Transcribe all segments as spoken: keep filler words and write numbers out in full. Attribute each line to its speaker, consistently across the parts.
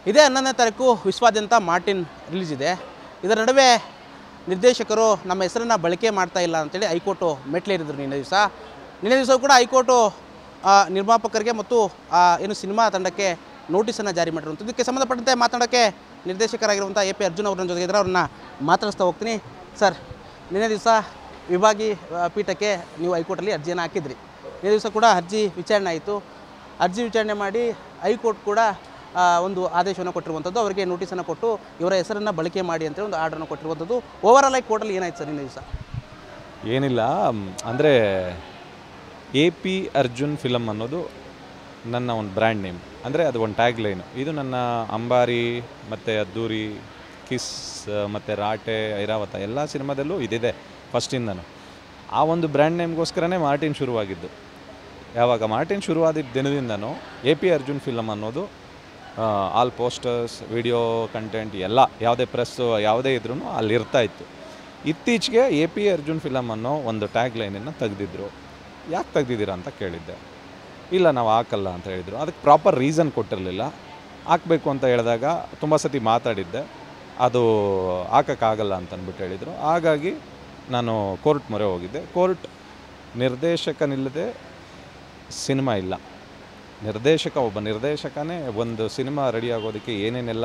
Speaker 1: ಇದೇ ಹನ್ನೊಂದನೇ ತಾರೀಕು ವಿಶ್ವಾದ್ಯಂತ ಮಾರ್ಟಿನ್ ರಿಲೀಸ್ ಇದೆ. ಇದರ ನಡುವೆ ನಿರ್ದೇಶಕರು ನಮ್ಮ ಹೆಸರನ್ನು ಬಳಕೆ ಮಾಡ್ತಾ ಇಲ್ಲ ಅಂತೇಳಿ ಹೈಕೋರ್ಟು ಮೆಟ್ಲೇರಿದ್ರು ನಿನ್ನೆ ದಿವಸ. ನಿನ್ನೆ ದಿವಸ ಕೂಡ ಹೈಕೋರ್ಟು ನಿರ್ಮಾಪಕರಿಗೆ ಮತ್ತು ಏನು ಸಿನಿಮಾ ತಂಡಕ್ಕೆ ನೋಟಿಸನ್ನು ಜಾರಿ ಮಾಡಿರುವಂಥದ್ದು. ಇದಕ್ಕೆ ಸಂಬಂಧಪಟ್ಟಂತೆ ಮಾತನಾಡೋಕ್ಕೆ ನಿರ್ದೇಶಕರಾಗಿರುವಂಥ ಎ ಪಿ ಅರ್ಜುನ್ ಅವರ ಜೊತೆಗೆ ಇದ್ದಾರೆ, ಅವ್ರನ್ನ ಮಾತನಾಡಿಸ್ತಾ ಹೋಗ್ತೀನಿ. ಸರ್, ನಿನ್ನೆ ದಿವಸ ವಿಭಾಗಿ ಪೀಠಕ್ಕೆ ನೀವು ಹೈಕೋರ್ಟಲ್ಲಿ ಅರ್ಜಿಯನ್ನು ಹಾಕಿದ್ರಿ. ನಿನ್ನೆ ದಿವಸ ಕೂಡ ಅರ್ಜಿ ವಿಚಾರಣೆ ಆಯಿತು. ಅರ್ಜಿ ವಿಚಾರಣೆ ಮಾಡಿ ಹೈಕೋರ್ಟ್ ಕೂಡ ಒಂದು ಆದೇಶವನ್ನು ಕೊಟ್ಟಿರುವಂಥದ್ದು, ಅವರಿಗೆ ನೋಟಿಸನ್ನು ಕೊಟ್ಟು ಇವರ ಹೆಸರನ್ನು ಬಳಕೆ ಮಾಡಿ ಅಂತೇಳಿ ಒಂದು ಆರ್ಡರನ್ನು ಕೊಟ್ಟಿರುವಂಥದ್ದು. ಓವರಾಲ್ ಆಗಿ ಕೋರ್ಟಲ್ಲಿ ಏನಾಯ್ತು ಸರ್ ನಿನ್ನೆ ದಿವಸ?
Speaker 2: ಏನಿಲ್ಲ, ಅಂದರೆ ಎ ಪಿ ಅರ್ಜುನ್ ಫಿಲಮ್ ಅನ್ನೋದು ನನ್ನ ಒಂದು ಬ್ರ್ಯಾಂಡ್ ನೇಮ್, ಅಂದರೆ ಅದು ಒಂದು ಟ್ಯಾಗ್ ಲೈನು. ಇದು ನನ್ನ ಅಂಬಾರಿ ಮತ್ತು ಅದ್ದೂರಿ, ಕಿಸ್ ಮತ್ತು ರಾಟೆ, ಐರಾವತ ಎಲ್ಲ ಸಿನಿಮಾದಲ್ಲೂ ಇದಿದೆ ಫಸ್ಟಿಂದನೂ. ಆ ಒಂದು ಬ್ರ್ಯಾಂಡ್ ನೇಮ್ಗೋಸ್ಕರನೇ ಮಾರ್ಟಿನ್ ಶುರುವಾಗಿದ್ದು. ಯಾವಾಗ ಮಾರ್ಟಿನ್ ಶುರುವಾದ ದಿನದಿಂದನೂ ಎ ಪಿ ಅರ್ಜುನ್ ಫಿಲಮ್ ಅನ್ನೋದು ಆಲ್ ಪೋಸ್ಟರ್ಸ್, ವಿಡಿಯೋ ಕಂಟೆಂಟ್ ಎಲ್ಲ ಯಾವುದೇ ಪ್ರೆಸ್ಸು ಯಾವುದೇ ಇದ್ರೂ ಅಲ್ಲಿ ಇರ್ತಾಯಿತ್ತು. ಇತ್ತೀಚೆಗೆ ಎ ಪಿ ಅರ್ಜುನ್ ಫಿಲಮ್ ಅನ್ನೋ ಒಂದು ಟ್ಯಾಗ್ ಲೈನನ್ನು ತೆಗೆದಿದ್ರು. ಯಾಕೆ ತೆಗ್ದಿದ್ದೀರಾ ಅಂತ ಕೇಳಿದ್ದೆ. ಇಲ್ಲ, ನಾವು ಹಾಕಲ್ಲ ಅಂತ ಹೇಳಿದರು. ಅದಕ್ಕೆ ಪ್ರಾಪರ್ ರೀಸನ್ ಕೊಟ್ಟಿರಲಿಲ್ಲ. ಹಾಕಬೇಕು ಅಂತ ಹೇಳಿದಾಗ ತುಂಬ ಸತಿ ಮಾತಾಡಿದ್ದೆ, ಅದು ಹಾಕೋಕ್ಕಾಗಲ್ಲ ಅಂತಂದ್ಬಿಟ್ಟು ಹೇಳಿದರು. ಹಾಗಾಗಿ ನಾನು ಕೋರ್ಟ್ ಮೊರೆ ಹೋಗಿದ್ದೆ. ಕೋರ್ಟ್ ನಿರ್ದೇಶಕನಿಲ್ಲದೆ ಸಿನಿಮಾ ಇಲ್ಲ, ನಿರ್ದೇಶಕ ಒಬ್ಬ ನಿರ್ದೇಶಕನೇ ಒಂದು ಸಿನಿಮಾ ರೆಡಿ ಆಗೋದಕ್ಕೆ ಏನೇನೆಲ್ಲ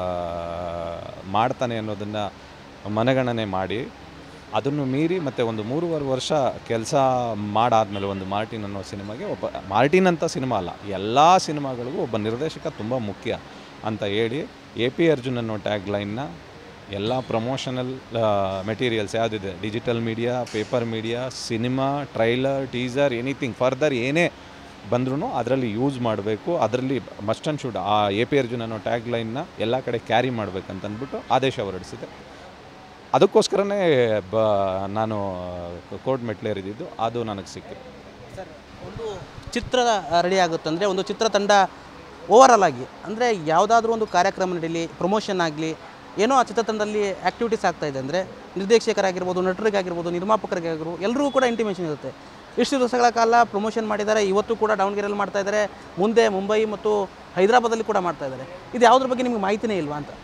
Speaker 2: ಮಾಡ್ತಾನೆ ಅನ್ನೋದನ್ನು ಮನಗಣನೆ ಮಾಡಿ ಅದನ್ನು ಮೀರಿ ಮತ್ತು ಒಂದು ಮೂರುವರೆ ವರ್ಷ ಕೆಲಸ ಮಾಡಾದಮೇಲೆ ಒಂದು ಮಾರ್ಟಿನ್ ಅನ್ನೋ ಸಿನಿಮಾಗೆ ಒಬ್ಬ ಮಾರ್ಟಿನ್ ಅಂತ ಸಿನಿಮಾ ಅಲ್ಲ, ಎಲ್ಲ ಸಿನಿಮಾಗಳಿಗೂ ಒಬ್ಬ ನಿರ್ದೇಶಕ ತುಂಬ ಮುಖ್ಯ ಅಂತ ಹೇಳಿ ಎ ಪಿ ಅರ್ಜುನ್ ಅನ್ನೋ ಟ್ಯಾಗ್ ಲೈನ್ನ ಎಲ್ಲ ಪ್ರಮೋಷನಲ್ ಮೆಟೀರಿಯಲ್ಸ್ ಯಾವುದಿದೆ, digital media, paper media, cinema, trailer, teaser, anything further ಏನೇ ಬಂದ್ರೂ ಅದರಲ್ಲಿ ಯೂಸ್ ಮಾಡಬೇಕು. ಅದರಲ್ಲಿ ಮಸ್ಟ್ ಆ್ಯಂಡ್ ಶುಡ್ ಆ ಎ ಪಿ ಅರ್ಜುನ್ ಅನ್ನೋ ಟ್ಯಾಗ್ ಲೈನ್ನ ಎಲ್ಲ ಕಡೆ ಕ್ಯಾರಿ ಮಾಡಬೇಕಂತಂದ್ಬಿಟ್ಟು ಆದೇಶ ಹೊರಡಿಸಿದೆ. ಅದಕ್ಕೋಸ್ಕರನೇ ಬ ನಾನು ಕೋರ್ಟ್ ಮೆಟ್ಲೇರಿದ್ದು, ಅದು ನನಗೆ ಸಿಕ್ಕಿದೆ.
Speaker 1: ಸರ್, ಒಂದು ಚಿತ್ರ ರೆಡಿ ಆಗುತ್ತಂದರೆ ಒಂದು ಚಿತ್ರತಂಡ ಓವರಾಲ್ ಆಗಿ ಅಂದರೆ ಯಾವುದಾದ್ರೂ ಒಂದು ಕಾರ್ಯಕ್ರಮ ನಡೀಲಿ, ಪ್ರಮೋಷನ್ ಆಗಲಿ, ಏನೋ ಆ ಚಿತ್ರತಂಡದಲ್ಲಿ ಆ್ಯಕ್ಟಿವಿಟೀಸ್ ಆಗ್ತಾಯಿದೆ ಅಂದರೆ ನಿರ್ದೇಶಕರಾಗಿರ್ಬೋದು, ನಟರಿಗಾಗಿರ್ಬೋದು, ನಿರ್ಮಾಪಕರಿಗಾಗಿರ್ಬೋದು ಎಲ್ಲರಿಗೂ ಕೂಡ ಇಂಟಿಮೇಷನ್ ಇರುತ್ತೆ. ಇಷ್ಟು ದಿವಸಗಳ ಕಾಲ ಪ್ರಮೋಷನ್ ಮಾಡಿದ್ದಾರೆ, ಇವತ್ತು ಕೂಡ ದಾವಣಗೆರೆಯಲ್ಲಿ ಮಾಡ್ತಾಯಿದ್ದಾರೆ, ಮುಂದೆ ಮುಂಬೈ ಮತ್ತು ಹೈದರಾಬಾದಲ್ಲಿ ಕೂಡ ಮಾಡ್ತಾಯಿದ್ದಾರೆ. ಇದು ಯಾವುದ್ರ ಬಗ್ಗೆ ನಿಮಗೆ ಮಾಹಿತಿನೇ ಇಲ್ವಾ ಅಂತ?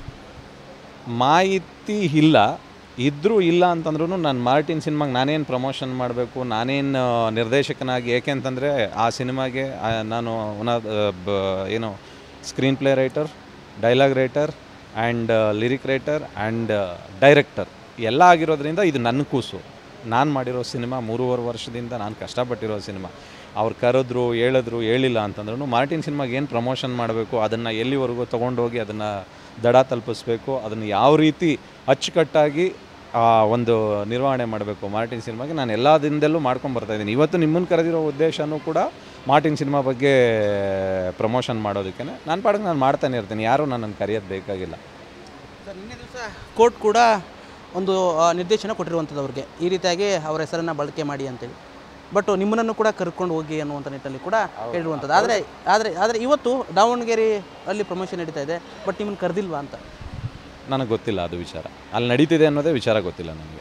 Speaker 2: ಮಾಹಿತಿ ಇಲ್ಲ, ಇದ್ದರೂ ಇಲ್ಲ ಅಂತಂದ್ರೂ ನಾನು ಮಾರ್ಟಿನ್ ಸಿನಿಮಾಗೆ ನಾನೇನು ಪ್ರಮೋಷನ್ ಮಾಡಬೇಕು, ನಾನೇನು ನಿರ್ದೇಶಕನಾಗಿ, ಏಕೆ ಅಂತಂದರೆ ಆ ಸಿನಿಮಾಗೆ ನಾನು ಒನ್ ಏನು screenplay writer, dialogue writer and lyric writer and director ಎಲ್ಲ ಆಗಿರೋದ್ರಿಂದ ಇದು ನನ್ನ ಕೂಸು. ನಾನು ಮಾಡಿರೋ ಸಿನಿಮಾ, ಮೂರುವರೆ ವರ್ಷದಿಂದ ನಾನು ಕಷ್ಟಪಟ್ಟಿರೋ ಸಿನಿಮಾ. ಅವ್ರು ಕರೆದ್ರು, ಹೇಳಿದ್ರು, ಹೇಳಿಲ್ಲ ಅಂತಂದ್ರೂ ಮಾರ್ಟಿನ್ ಸಿನಿಮಾಗೆ ಏನು ಪ್ರಮೋಷನ್ ಮಾಡಬೇಕು, ಅದನ್ನು ಎಲ್ಲಿವರೆಗೂ ತೊಗೊಂಡೋಗಿ ಅದನ್ನು ದಡ ತಲುಪಿಸ್ಬೇಕು, ಅದನ್ನು ಯಾವ ರೀತಿ ಅಚ್ಚುಕಟ್ಟಾಗಿ ಒಂದು ನಿರ್ವಹಣೆ ಮಾಡಬೇಕು ಮಾರ್ಟಿನ್ ಸಿನಿಮಾಗೆ, ನಾನು ಎಲ್ಲ ದಿನದಲ್ಲೂ ಮಾಡ್ಕೊಂಬರ್ತಾಯಿದ್ದೀನಿ. ಇವತ್ತು ನಿಮ್ಮನ್ನು ಕರೆದಿರೋ ಉದ್ದೇಶನೂ ಕೂಡ ಮಾರ್ಟಿನ್ ಸಿನಿಮಾ ಬಗ್ಗೆ ಪ್ರಮೋಷನ್ ಮಾಡೋದಕ್ಕೆ. ನಾನು ಪಾಡಿಗೆ ನಾನು ಮಾಡ್ತಾನೆ ಇರ್ತೀನಿ, ಯಾರೂ ನನ್ನನ್ನು ಕರೆಯೋದು ಬೇಕಾಗಿಲ್ಲ.
Speaker 1: ಸರ್, ನಿನ್ನೆ ದಿವಸ ಕೋರ್ಟ್ ಕೂಡ ಒಂದು ನಿರ್ದೇಶನ ಕೊಟ್ಟಿರುವಂಥದ್ದು ಅವ್ರಿಗೆ, ಈ ರೀತಿಯಾಗಿ ಅವರ ಹೆಸರನ್ನು ಬಳಕೆ ಮಾಡಿ ಅಂತೇಳಿ. ಬಟ್ ನಿಮ್ಮನ್ನು ಕೂಡ ಕರ್ಕೊಂಡು ಹೋಗಿ ಅನ್ನುವಂಥ ನಿಟ್ಟಲ್ಲಿ ಕೂಡ ಹೇಳಿರುವಂಥದ್ದು. ಆದರೆ ಆದರೆ ಆದರೆ ಇವತ್ತು ದಾವಣಗೆರೆ ಅಲ್ಲಿ ಪ್ರಮೋಷನ್ ನಡೀತಾ ಇದೆ, ಬಟ್ ನಿಮ್ಮನ್ನು ಕರೆದಿಲ್ವಾ ಅಂತ
Speaker 2: ನನಗೆ ಗೊತ್ತಿಲ್ಲ. ಅದು ವಿಚಾರ ಅಲ್ಲಿ ನಡೀತಿದೆ ಅನ್ನೋದೇ ವಿಚಾರ ಗೊತ್ತಿಲ್ಲ ನನಗೆ.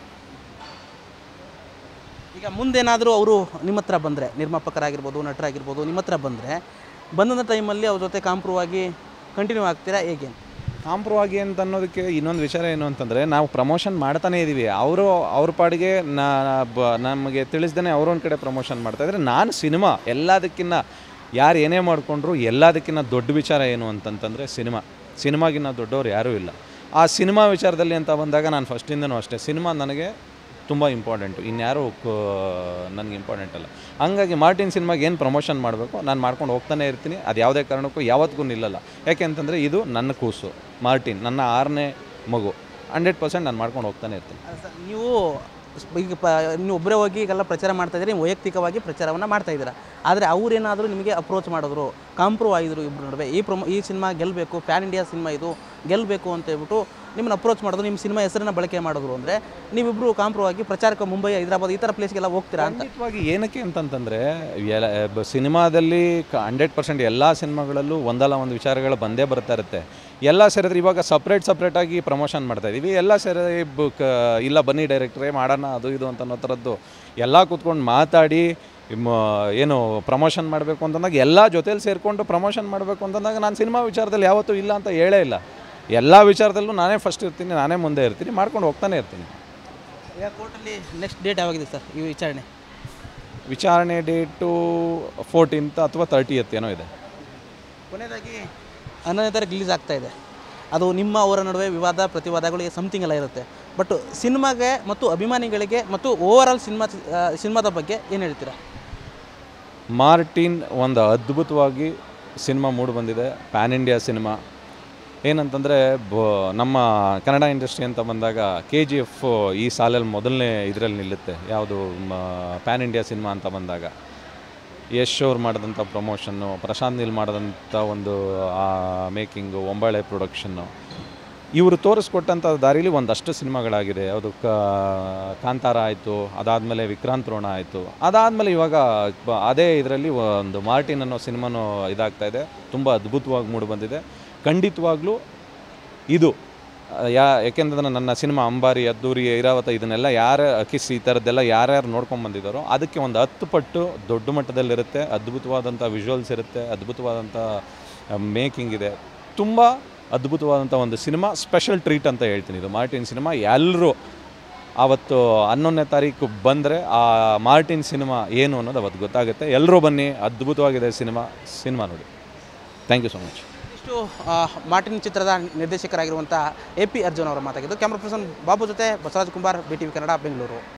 Speaker 1: ಈಗ ಮುಂದೇನಾದರೂ ಅವರು ನಿಮ್ಮ ಹತ್ರ ಬಂದರೆ, ನಿರ್ಮಾಪಕರಾಗಿರ್ಬೋದು, ನಟರಾಗಿರ್ಬೋದು, ನಿಮ್ಮ ಹತ್ರ ಬಂದರೆ ಬಂದಂಥ ಟೈಮಲ್ಲಿ ಅವ್ರ ಜೊತೆ ಕಾಂಪ್ರೂವ್ ಆಗಿ ಕಂಟಿನ್ಯೂ ಆಗ್ತೀರಾ ಹೇಗೆ?
Speaker 2: ಕಾಂಪ್ರೂವ್ ಆಗಿ ಅಂತ ಅನ್ನೋದಕ್ಕೆ ಇನ್ನೊಂದು ವಿಚಾರ ಏನು ಅಂತಂದರೆ, ನಾವು ಪ್ರಮೋಷನ್ ಮಾಡ್ತಾನೇ ಇದ್ದೀವಿ. ಅವರು ಅವ್ರ ಪಾಡಿಗೆ ನಾ ಬ ನಮಗೆ ತಿಳಿಸ್ದೇ ಅವರೊಂದು ಕಡೆ ಪ್ರಮೋಷನ್ ಮಾಡ್ತಾಯಿದ್ರೆ, ನಾನು ಸಿನಿಮಾ ಎಲ್ಲದಕ್ಕಿಂತ ಯಾರು ಏನೇ ಮಾಡಿಕೊಂಡ್ರು ಎಲ್ಲದಕ್ಕಿಂತ ದೊಡ್ಡ ವಿಚಾರ ಏನು ಅಂತಂತಂದರೆ ಸಿನಿಮಾ. ಸಿನಿಮಾಗಿನ್ನ ದೊಡ್ಡವ್ರು ಯಾರೂ ಇಲ್ಲ. ಆ ಸಿನಿಮಾ ವಿಚಾರದಲ್ಲಿ ಅಂತ ಬಂದಾಗ ನಾನು ಫಸ್ಟಿಂದನೂ ಅಷ್ಟೇ, ಸಿನಿಮಾ ನನಗೆ ತುಂಬ ಇಂಪಾರ್ಟೆಂಟು, ಇನ್ಯಾರೂ ನನಗೆ ಇಂಪಾರ್ಟೆಂಟ್ ಅಲ್ಲ. ಹಂಗಾಗಿ ಮಾರ್ಟಿನ್ ಸಿನಿಮಾಗೆ ಏನು ಪ್ರಮೋಷನ್ ಮಾಡಬೇಕು ನಾನು ಮಾಡ್ಕೊಂಡು ಹೋಗ್ತಾನೆ ಇರ್ತೀನಿ. ಅದು ಯಾವುದೇ ಕಾರಣಕ್ಕೂ ಯಾವತ್ತಿಗೂ ನಿಲ್ಲಲ್ಲ. ಯಾಕೆ ಅಂತಂದರೆ ಇದು ನನ್ನ ಕೂಸು ಮಾರ್ಟಿನ್, ನನ್ನ ಆರನೇ ಮಗು. ಹಂಡ್ರೆಡ್ ಪರ್ಸೆಂಟ್ ನಾನು ಮಾಡ್ಕೊಂಡು ಹೋಗ್ತಾನೆ ಇರ್ತೀನಿ.
Speaker 1: ನೀವು ಈಗ ಪ ನೀವು ಒಬ್ಬರೇ ಹೋಗಿ ಈಗೆಲ್ಲ ಪ್ರಚಾರ ಮಾಡ್ತಾಯಿದ್ದೀರಿ, ವೈಯಕ್ತಿಕವಾಗಿ ಪ್ರಚಾರವನ್ನು ಮಾಡ್ತಾಯಿದ್ದೀರಾ. ಆದರೆ ಅವರೇನಾದರೂ ನಿಮಗೆ ಅಪ್ರೋಚ್ ಮಾಡಿದ್ರು, ಕಾಂಪ್ರೂವ್ ಆಗಿದ್ರು ಇಬ್ಬರು ನಡುವೆ, ಈ ಪ್ರೊಮೋ ಈ ಸಿನಿಮಾ ಗೆಲ್ಲಬೇಕು, ಪ್ಯಾನ್ ಇಂಡಿಯಾ ಸಿನಿಮಾ ಇದು ಗೆಲ್ಲಬೇಕು ಅಂತ ಹೇಳ್ಬಿಟ್ಟು ನಿಮ್ಮನ್ನು ಅಪ್ರೋಚ್ ಮಾಡಿದ್ರು, ನಿಮ್ಮ ಸಿನಿಮಾ ಹೆಸರನ್ನು ಬಳಕೆ ಮಾಡಿದ್ರು ಅಂದರೆ ನೀವಿಬ್ಬರು ಕಾಂಪ್ರೂವ್ ಆಗಿ ಪ್ರಚಾರಕ್ಕೆ ಮುಂಬೈ, ಹೈದರಾಬಾದ್ ಈ ಥರ ಪ್ಲೇಸ್ಗೆಲ್ಲ ಹೋಗ್ತೀರಾ ಅಂತ?
Speaker 2: ಖಂಡಿತವಾಗಿ. ಏನಕ್ಕೆ ಅಂತಂತಂದರೆ ಸಿನಿಮಾದಲ್ಲಿ ಹಂಡ್ರೆಡ್ ಪರ್ಸೆಂಟ್ ಎಲ್ಲ ಸಿನಿಮಾಗಳಲ್ಲೂ ಒಂದಲ್ಲ ಒಂದು ವಿಚಾರಗಳು ಬಂದೇ ಬರ್ತಾ ಇರುತ್ತೆ. ಎಲ್ಲ ಸೇರಿದ್ರೆ ಇವಾಗ ಸಪ್ರೇಟ್ ಸಪ್ರೇಟಾಗಿ ಪ್ರಮೋಷನ್ ಮಾಡ್ತಾಯಿದ್ದೀವಿ. ಎಲ್ಲ ಸೇರಿ ಬುಕ್ ಇಲ್ಲ ಬನ್ನಿ ಡೈರೆಕ್ಟ್ರೇ ಮಾಡೋಣ ಅದು ಇದು ಅಂತ ಅನ್ನೋ ಥರದ್ದು ಎಲ್ಲ ಕೂತ್ಕೊಂಡು ಮಾತಾಡಿ ಇಮ್ಮ ಏನು ಪ್ರಮೋಷನ್ ಮಾಡಬೇಕು ಅಂತಂದಾಗ ಎಲ್ಲ ಜೊತೇಲಿ ಸೇರಿಕೊಂಡು ಪ್ರಮೋಷನ್ ಮಾಡಬೇಕು ಅಂತಂದಾಗ ನಾನು ಸಿನಿಮಾ ವಿಚಾರದಲ್ಲಿ ಯಾವತ್ತೂ ಇಲ್ಲ ಅಂತ ಹೇಳೇ ಇಲ್ಲ. ಎಲ್ಲ ವಿಚಾರದಲ್ಲೂ ನಾನೇ ಫಸ್ಟ್ ಇರ್ತೀನಿ, ನಾನೇ ಮುಂದೆ ಇರ್ತೀನಿ, ಮಾಡ್ಕೊಂಡು ಹೋಗ್ತಾನೆ ಇರ್ತೀನಿ.
Speaker 1: ಈಗ ಕೋರ್ಟಲ್ಲಿ ನೆಕ್ಸ್ಟ್ ಡೇಟ್ ಯಾವಾಗಿದೆ ಸರ್ ಈ ವಿಚಾರಣೆ?
Speaker 2: ವಿಚಾರಣೆ ಡೇಟು ಫೋರ್ಟೀನ್ತ್ ಅಥವಾ ತರ್ಟಿಯತ್ ಏನೋ ಇದೆ.
Speaker 1: ಕೊನೆಯದಾಗಿ ಹನ್ನೊಂದನೇ ತಾರೀಕು ರಿಲೀಸ್ ಆಗ್ತಾ ಇದೆ. ಅದು ನಿಮ್ಮ ಅವರ ನಡುವೆ ವಿವಾದ ಪ್ರತಿವಾದಗಳಿಗೆ ಸಮಥಿಂಗ್ ಎಲ್ಲ ಇರುತ್ತೆ. ಬಟ್ ಸಿನಿಮಾಗೆ ಮತ್ತು ಅಭಿಮಾನಿಗಳಿಗೆ ಮತ್ತು ಓವರ್ ಆಲ್ ಸಿನಿಮಾ ಸಿನಿಮಾದ ಬಗ್ಗೆ ಏನು ಹೇಳ್ತೀರಾ?
Speaker 2: ಮಾರ್ಟಿನ್ ಒಂದು ಅದ್ಭುತವಾಗಿ ಸಿನಿಮಾ ಮೂಡಿ ಬಂದಿದೆ. ಪ್ಯಾನ್ ಇಂಡಿಯಾ ಸಿನಿಮಾ ಏನಂತಂದರೆ ಬ ನಮ್ಮ ಕನ್ನಡ ಇಂಡಸ್ಟ್ರಿ ಅಂತ ಬಂದಾಗ ಕೆ ಜಿ ಎಫ್ ಈ ಸಾಲಲ್ಲಿ ಮೊದಲನೇ ಇದರಲ್ಲಿ ನಿಲ್ಲುತ್ತೆ. ಯಾವುದು ಪ್ಯಾನ್ ಇಂಡಿಯಾ ಸಿನಿಮಾ ಅಂತ ಬಂದಾಗ ಯಶ್ ಅವ್ರು ಮಾಡಿದಂಥ ಪ್ರಮೋಷನ್ನು, ಪ್ರಶಾಂತ್ ನೀಲ್ ಮಾಡಿದಂಥ ಒಂದು ಮೇಕಿಂಗು, ಒಂಬಾಳೆ ಪ್ರೊಡಕ್ಷನ್ನು, ಇವರು ತೋರಿಸ್ಕೊಟ್ಟಂಥ ದಾರಿಲಿ ಒಂದಷ್ಟು ಸಿನಿಮಾಗಳಾಗಿದೆ. ಯಾವುದು ಕಾಂತಾರ ಆಯಿತು, ಅದಾದಮೇಲೆ ವಿಕ್ರಾಂತ್ ರೋಣ ಆಯಿತು, ಅದಾದಮೇಲೆ ಇವಾಗ ಅದೇ ಇದರಲ್ಲಿ ಒಂದು ಮಾರ್ಟಿನ್ ಅನ್ನೋ ಸಿನಿಮಾನೂ ಇದಾಗ್ತಾಯಿದೆ. ತುಂಬ ಅದ್ಭುತವಾಗಿ ಮೂಡಿ ಬಂದಿದೆ. ಖಂಡಿತವಾಗ್ಲೂ ಇದು ಯಾ ಯಾಕೆಂದ್ರೆ ನನ್ನ ಸಿನಿಮಾ ಅಂಬಾರಿ, ಅದ್ದೂರಿ, ಐರಾವತ ಇದನ್ನೆಲ್ಲ ಯಾರು ಕಿಸ್ ಈ ಥರದ್ದೆಲ್ಲ ಯಾರ್ಯಾರು ನೋಡ್ಕೊಂಡು ಬಂದಿದ್ದಾರೋ ಅದಕ್ಕೆ ಒಂದು ಹತ್ತು ಪಟ್ಟು ದೊಡ್ಡ ಮಟ್ಟದಲ್ಲಿರುತ್ತೆ. ಅದ್ಭುತವಾದಂಥ ವಿಜುವಲ್ಸ್ ಇರುತ್ತೆ, ಅದ್ಭುತವಾದಂಥ ಮೇಕಿಂಗ್ ಇದೆ. ತುಂಬ ಅದ್ಭುತವಾದಂಥ ಒಂದು ಸಿನಿಮಾ, ಸ್ಪೆಷಲ್ ಟ್ರೀಟ್ ಅಂತ ಹೇಳ್ತೀನಿ ಇದು ಮಾರ್ಟಿನ್ ಸಿನಿಮಾ. ಎಲ್ಲರೂ ಆವತ್ತು ಹನ್ನೊಂದನೇ ತಾರೀಕು ಬಂದರೆ ಆ ಮಾರ್ಟಿನ್ ಸಿನಿಮಾ ಏನು ಅನ್ನೋದು ಅವತ್ತು ಗೊತ್ತಾಗುತ್ತೆ. ಎಲ್ಲರೂ ಬನ್ನಿ, ಅದ್ಭುತವಾಗಿದೆ ಸಿನಿಮಾ, ಸಿನಿಮಾ ನೋಡಿ. Thank you so much.
Speaker 1: ಇಷ್ಟು ಮಾರ್ಟಿನ್ ಚಿತ್ರದ ನಿರ್ದೇಶಕರಾಗಿರುವಂಥ ಎ ಪಿ ಅರ್ಜುನ್ ಅವರ ಮಾತಾಗಿದ್ದು. ಕ್ಯಾಮ್ರಾ ಪರ್ಸನ್ ಬಾಬು ಜೊತೆ Basavaraj Kumbar, B T V Kannada, Bengaluru.